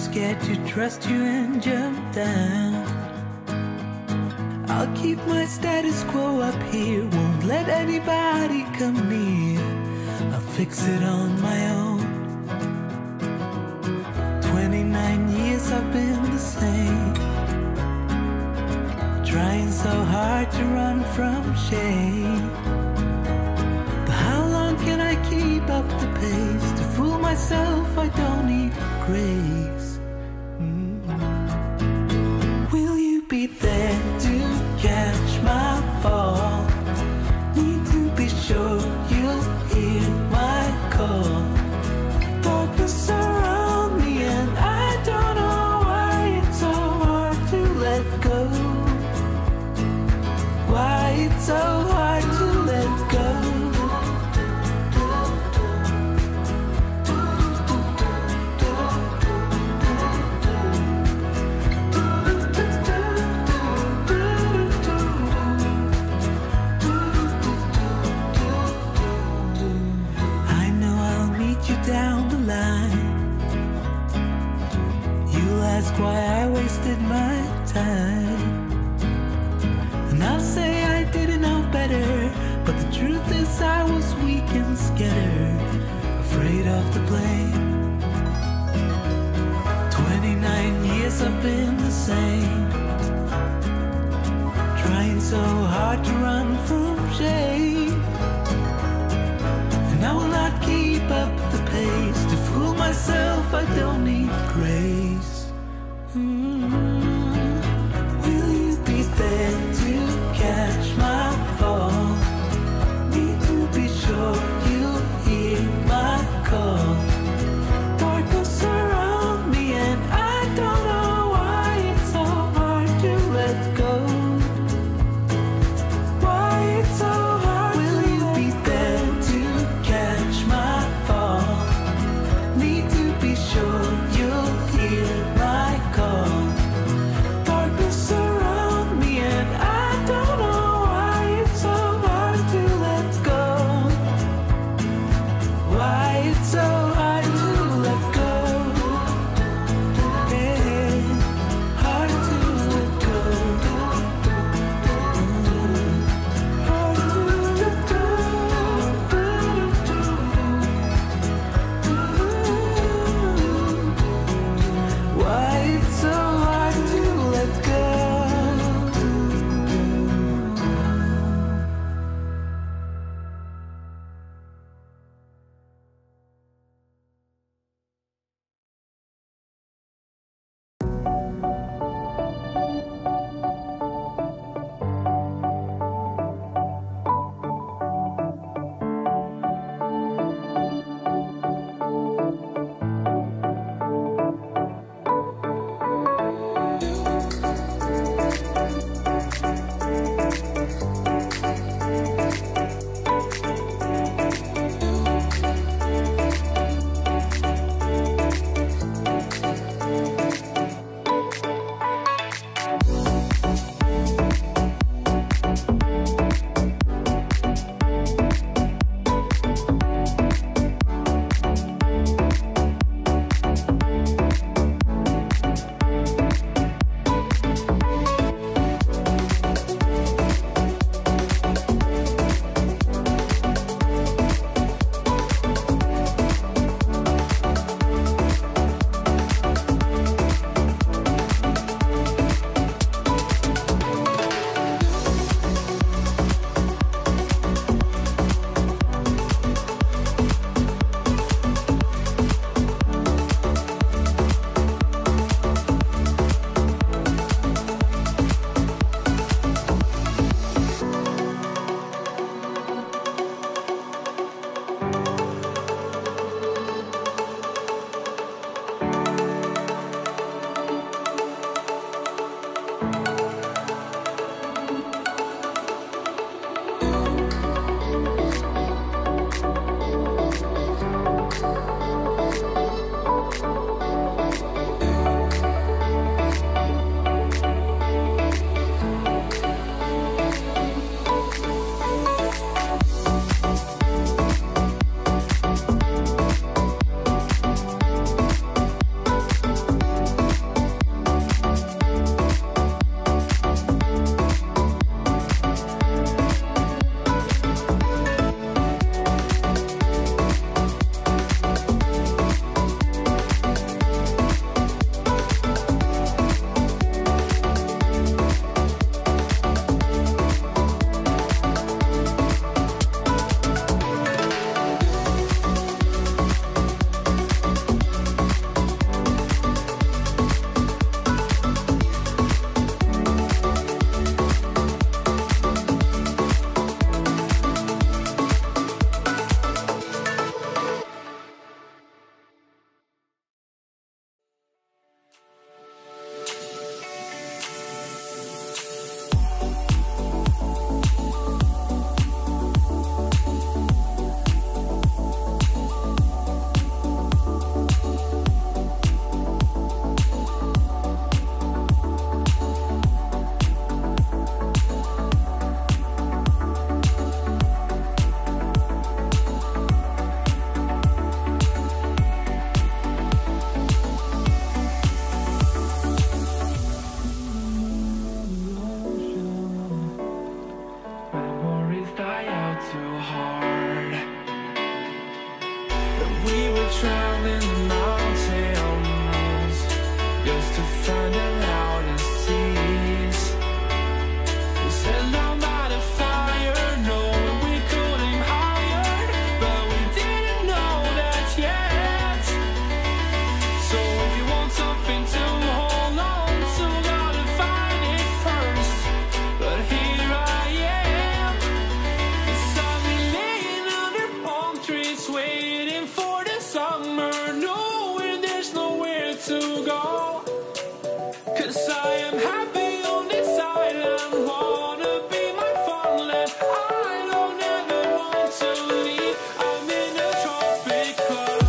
scared to trust you and jump down. I'll keep my status quo up here, won't let anybody come near. I'll fix it on my own. 29 years I've been the same, trying so hard to run from shame. But how long can I keep up the pace? To fool myself I don't need grace. Will you be there to catch my fall? Need to be sure you'll hear my call. Darkness surround me and I don't know why it's so hard to let go. Why it's so hard to let go. Down the line, you'll ask why I wasted my time, and I'll say I didn't know better. But the truth is I was weak and scared, afraid of the blame. 29 years I've been the same, trying so hard to run from shame. And I will not keep up the pace. To fool myself I don't need grace. Will you be there to catch my fall? Need to be sure you'll hear my call. Darkness surround me and I don't know why it's so hard to let go. Why it's so hard. Will you be there to catch my fall? Need to be sure am happy on this island. Wanna be my farmland. I don't ever want to leave. I'm in a tropic club.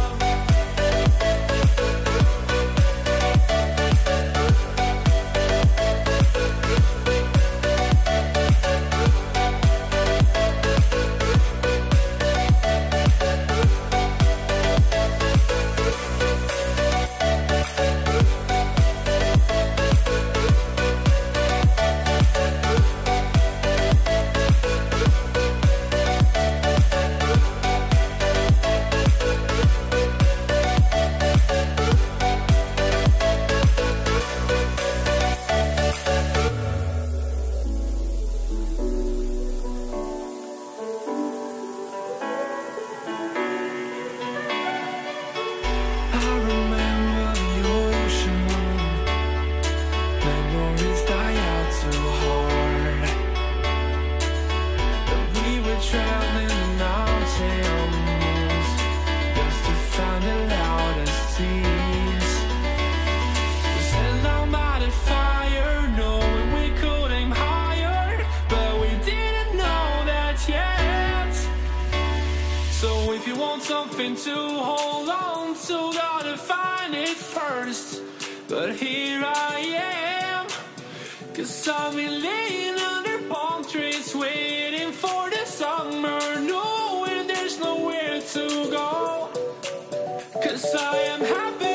If you want something to hold on to, gotta find it first. But here I am, 'cause I've been laying under palm trees, waiting for the summer, knowing there's nowhere to go. 'Cause I am happy